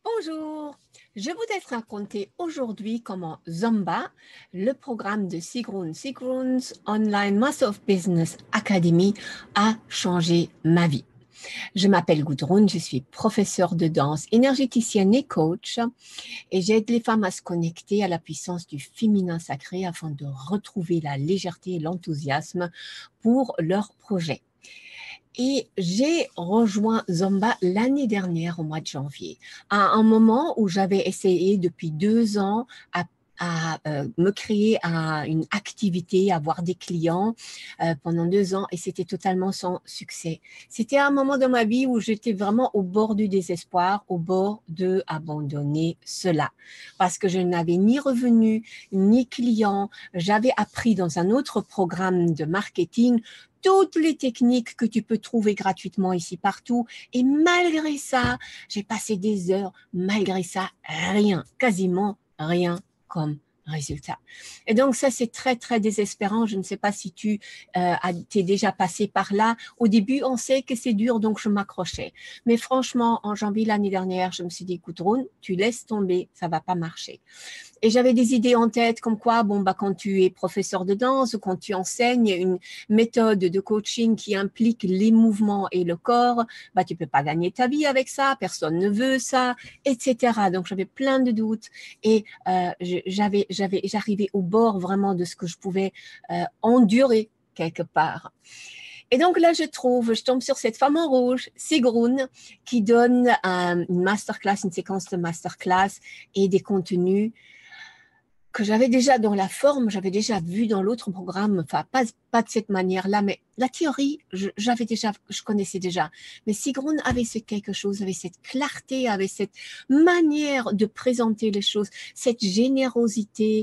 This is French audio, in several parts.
Bonjour, je voudrais te raconter aujourd'hui comment Zumba, le programme de Sigrun's Online Master of Business Academy, a changé ma vie. Je m'appelle Gudrun, je suis professeure de danse, énergéticienne et coach et j'aide les femmes à se connecter à la puissance du féminin sacré afin de retrouver la légèreté et l'enthousiasme pour leurs projets. Et j'ai rejoint Zumba l'année dernière au mois de janvier, à un moment où j'avais essayé depuis 2 ans à me créer une activité, avoir des clients pendant 2 ans et c'était totalement sans succès. C'était un moment de ma vie où j'étais vraiment au bord du désespoir, au bord de abandonner cela parce que je n'avais ni revenus, ni clients. J'avais appris dans un autre programme de marketing toutes les techniques que tu peux trouver gratuitement ici partout. Et malgré ça, j'ai passé des heures, malgré ça, rien, quasiment rien comme résultat. Et donc ça, c'est très, très désespérant. Je ne sais pas si tu t'es déjà passé par là. Au début, on sait que c'est dur, donc je m'accrochais. Mais franchement, en janvier l'année dernière, je me suis dit, écoute, Ron, tu laisses tomber, ça va pas marcher. Et j'avais des idées en tête comme quoi, quand tu es professeur de danse ou quand tu enseignes une méthode de coaching qui implique les mouvements et le corps, tu peux pas gagner ta vie avec ça, personne ne veut ça, etc. Donc, j'avais plein de doutes et j'arrivais au bord vraiment de ce que je pouvais endurer quelque part. Et donc là, je tombe sur cette femme en rouge, Sigrun, qui donne une masterclass, une séquence de masterclass et des contenus que j'avais déjà dans la forme, j'avais déjà vu dans l'autre programme, enfin pas de cette manière-là, mais la théorie, je connaissais déjà. Mais Sigrun avait quelque chose, avait cette clarté, avait cette manière de présenter les choses, cette générosité,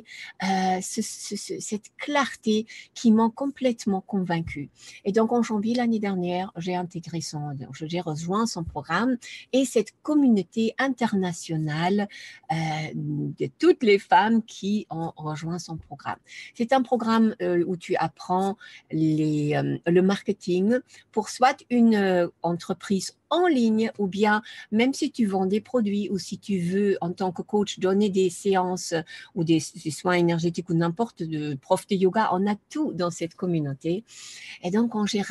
cette clarté qui m'ont complètement convaincue. Et donc en janvier l'année dernière, j'ai rejoint son programme et cette communauté internationale de toutes les femmes qui ont rejoint son programme. C'est un programme où tu apprends le marketing pour soit une entreprise en ligne ou bien même si tu vends des produits ou si tu veux en tant que coach donner des séances ou des soins énergétiques ou n'importe de prof de yoga, on a tout dans cette communauté. Et donc quand j'ai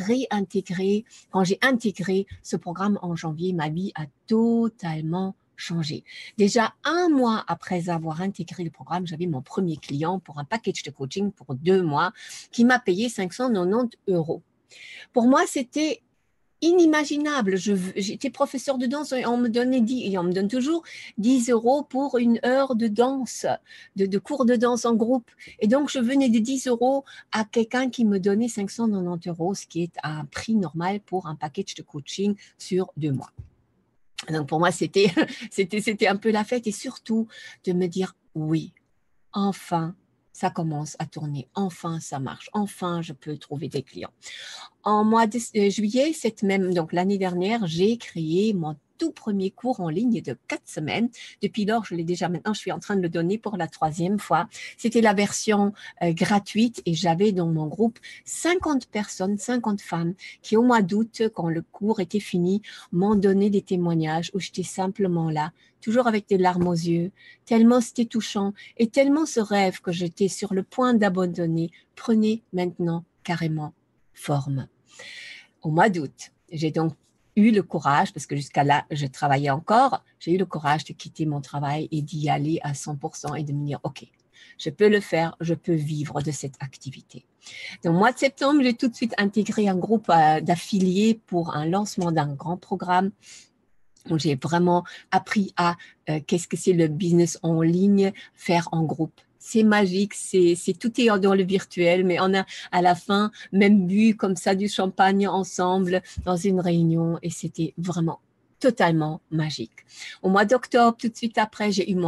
intégré ce programme en janvier, ma vie a totalement changé. Déjà 1 mois après avoir intégré le programme, j'avais mon premier client pour un package de coaching pour 2 mois qui m'a payé 590 €. Pour moi, c'était inimaginable. J'étais professeur de danse et on me donne toujours 10 € pour une heure de danse, de cours de danse en groupe. Et donc, je venais de 10 € à quelqu'un qui me donnait 590 €, ce qui est un prix normal pour un package de coaching sur 2 mois. Donc pour moi, c'était un peu la fête et surtout de me dire oui, enfin, ça commence à tourner, enfin, ça marche, enfin, je peux trouver des clients. En mois de juillet, donc l'année dernière, j'ai créé mon tout premier cours en ligne de 4 semaines. Depuis lors, maintenant, je suis en train de le donner pour la 3e fois. C'était la version gratuite et j'avais dans mon groupe 50 personnes, 50 femmes qui au mois d'août, quand le cours était fini, m'ont donné des témoignages où j'étais simplement là, toujours avec des larmes aux yeux, tellement c'était touchant et tellement ce rêve que j'étais sur le point d'abandonner prenait maintenant carrément forme. Au mois d'août, j'ai donc eu le courage, parce que jusqu'à là, je travaillais encore, j'ai eu le courage de quitter mon travail et d'y aller à 100% et de me dire, OK, je peux le faire, je peux vivre de cette activité. Donc, au mois de septembre, j'ai tout de suite intégré un groupe d'affiliés pour un lancement d'un grand programme où j'ai vraiment appris à qu'est-ce que c'est le business en ligne, faire en groupe. C'est magique, tout est dans le virtuel, mais on a à la fin même bu comme ça du champagne ensemble dans une réunion et c'était vraiment totalement magique. Au mois d'octobre, tout de suite après, j'ai eu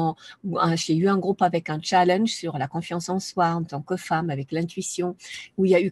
un groupe avec un challenge sur la confiance en soi en tant que femme avec l'intuition où il y a eu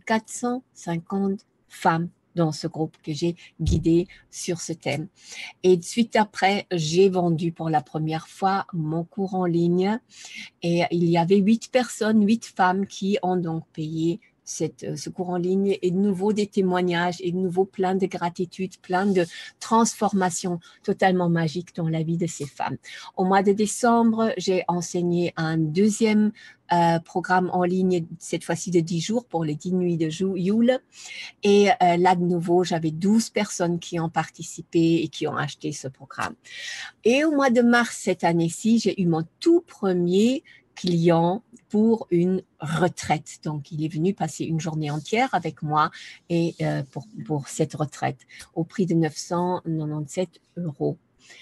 450 femmes dans ce groupe que j'ai guidé sur ce thème. Et suite après, j'ai vendu pour la première fois mon cours en ligne et il y avait 8 personnes, 8 femmes qui ont donc payé ce cours en ligne et de nouveau des témoignages et de nouveau plein de gratitude, plein de transformations totalement magiques dans la vie de ces femmes. Au mois de décembre, j'ai enseigné un deuxième programme en ligne, cette fois-ci de 10 jours pour les 10 nuits de Yule. Et là, de nouveau, j'avais 12 personnes qui ont participé et qui ont acheté ce programme. Et au mois de mars cette année-ci, j'ai eu mon tout premier client pour une retraite. Donc, il est venu passer une journée entière avec moi et pour cette retraite au prix de 997 €.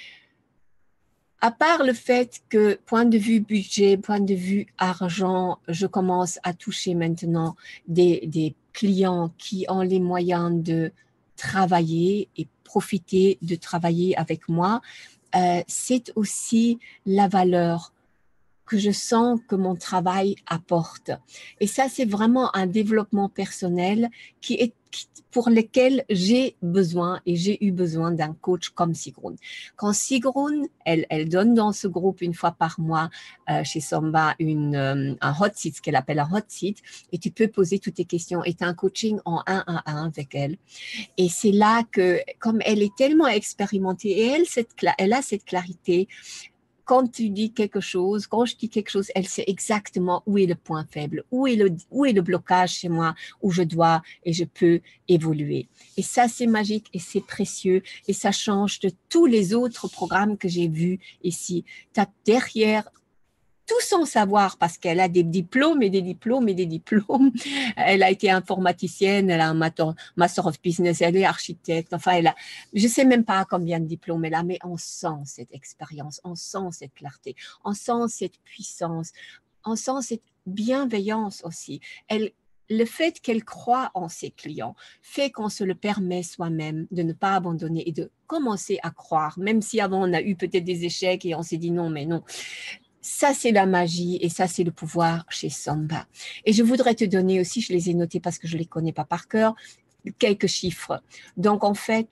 À part le fait que, point de vue budget, point de vue argent, je commence à toucher maintenant des clients qui ont les moyens de travailler et profiter de travailler avec moi, c'est aussi la valeur que je sens que mon travail apporte. Et ça, c'est vraiment un développement personnel pour lequel j'ai besoin et j'ai eu besoin d'un coach comme Sigrun. Quand Sigrun, elle donne dans ce groupe une fois par mois chez Somba un hot seat, ce qu'elle appelle un hot seat, et tu peux poser toutes tes questions et tu as un coaching en 1-à-1 avec elle. Et c'est là que, comme elle est tellement expérimentée et elle a cette clarité, quand tu dis quelque chose, quand je dis quelque chose, elle sait exactement où est le point faible, où est le blocage chez moi, où je dois et je peux évoluer. Et ça, c'est magique et c'est précieux et ça change de tous les autres programmes que j'ai vus ici. Tu as derrière tout son savoir parce qu'elle a des diplômes et des diplômes et des diplômes. Elle a été informaticienne, elle a un Master of Business, elle est architecte. Enfin, je ne sais même pas combien de diplômes elle a, mais on sent cette expérience, on sent cette clarté, on sent cette puissance, on sent cette bienveillance aussi. Le fait qu'elle croit en ses clients fait qu'on se le permet soi-même de ne pas abandonner et de commencer à croire, même si avant on a eu peut-être des échecs et on s'est dit non, mais non. Ça, c'est la magie et ça, c'est le pouvoir chez Somba. Et je voudrais te donner aussi, je les ai notés parce que je ne les connais pas par cœur, quelques chiffres. Donc, en fait,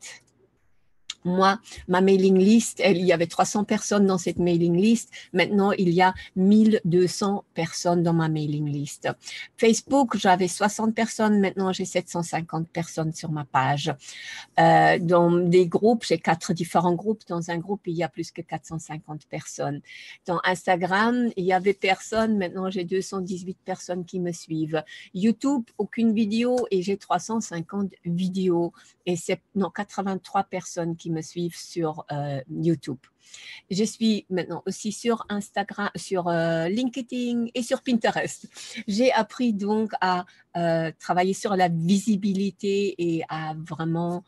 moi, ma mailing list, il y avait 300 personnes dans cette mailing list. Maintenant, il y a 1200 personnes dans ma mailing list. Facebook, j'avais 60 personnes. Maintenant, j'ai 750 personnes sur ma page. Dans des groupes, j'ai 4 différents groupes. Dans un groupe, il y a plus que 450 personnes. Dans Instagram, il y avait personne. Maintenant, j'ai 218 personnes qui me suivent. YouTube, aucune vidéo et j'ai 350 vidéos. Et c'est 83 personnes qui me suivent sur YouTube. Je suis maintenant aussi sur Instagram, sur LinkedIn et sur Pinterest. J'ai appris donc à travailler sur la visibilité et à vraiment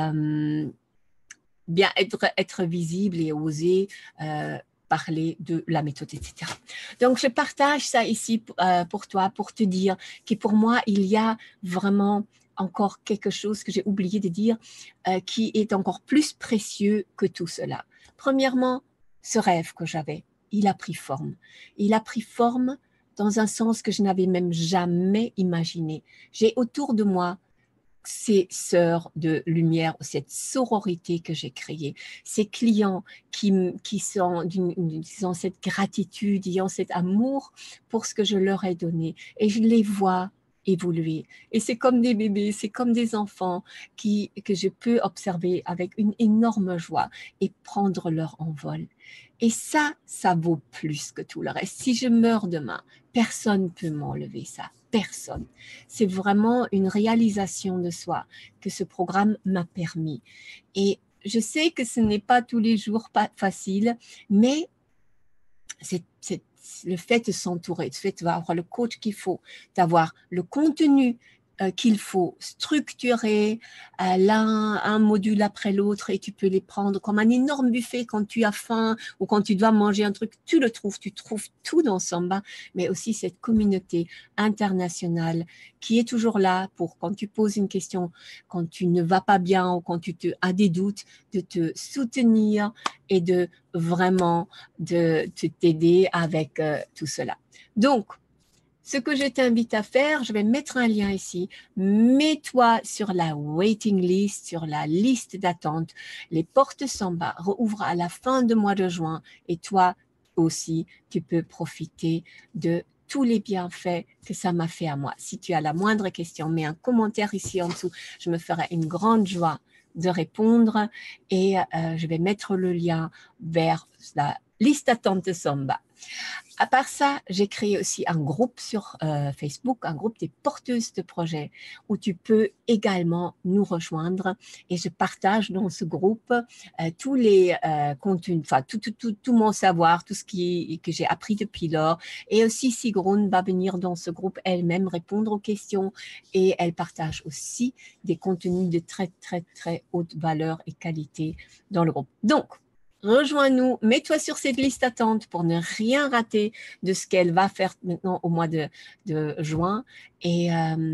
bien être visible et oser parler de la méthode, etc. Donc, je partage ça ici pour toi, pour te dire que pour moi, il y a vraiment encore quelque chose que j'ai oublié de dire qui est encore plus précieux que tout cela. Premièrement, ce rêve que j'avais, il a pris forme. Il a pris forme dans un sens que je n'avais même jamais imaginé. J'ai autour de moi ces sœurs de lumière, cette sororité que j'ai créée, ces clients qui ont cette gratitude, qui ont cet amour pour ce que je leur ai donné. Et je les vois évoluer. Et c'est comme des bébés, c'est comme des enfants que je peux observer avec une énorme joie et prendre leur envol. Et ça vaut plus que tout le reste. Si je meurs demain, personne ne peut m'enlever ça. Personne. C'est vraiment une réalisation de soi que ce programme m'a permis. Et je sais que ce n'est pas tous les jours pas facile, mais c'est le fait de s'entourer, le fait d'avoir le coach qu'il faut, d'avoir le contenu qu'il faut structurer l'un un module après l'autre et tu peux les prendre comme un énorme buffet quand tu as faim ou quand tu dois manger un truc, tu trouves tout dans Somba, mais aussi cette communauté internationale qui est toujours là pour quand tu poses une question, quand tu ne vas pas bien ou quand tu as des doutes, de te soutenir et de vraiment t'aider avec tout cela. Donc, ce que je t'invite à faire, je vais mettre un lien ici. Mets-toi sur la waiting list, sur la liste d'attente. Les portes Somba rouvrent à la fin du mois de juin et toi aussi, tu peux profiter de tous les bienfaits que ça m'a fait à moi. Si tu as la moindre question, mets un commentaire ici en dessous. Je me ferai une grande joie de répondre et je vais mettre le lien vers la liste d'attente de Somba. À part ça, j'ai créé aussi un groupe sur Facebook, un groupe des porteuses de projets où tu peux également nous rejoindre et je partage dans ce groupe tous les contenus, enfin tout mon savoir, tout ce que j'ai appris depuis lors. Et aussi Sigrun va venir dans ce groupe elle-même répondre aux questions et elle partage aussi des contenus de très très très haute valeur et qualité dans le groupe. Donc, rejoins-nous, mets-toi sur cette liste d'attente pour ne rien rater de ce qu'elle va faire maintenant au mois de juin. Et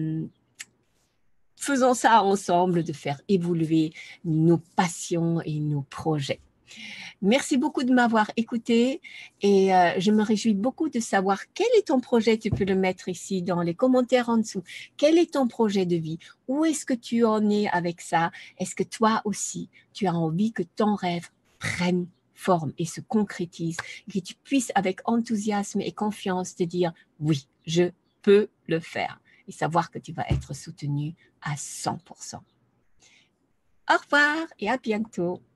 faisons ça ensemble, de faire évoluer nos passions et nos projets. Merci beaucoup de m'avoir écouté et je me réjouis beaucoup de savoir quel est ton projet. Tu peux le mettre ici dans les commentaires en dessous. Quel est ton projet de vie? Où est-ce que tu en es avec ça? Est-ce que toi aussi, tu as envie que ton rêve prenne forme et se concrétise, que tu puisses avec enthousiasme et confiance te dire oui, je peux le faire et savoir que tu vas être soutenu à 100%. Au revoir et à bientôt.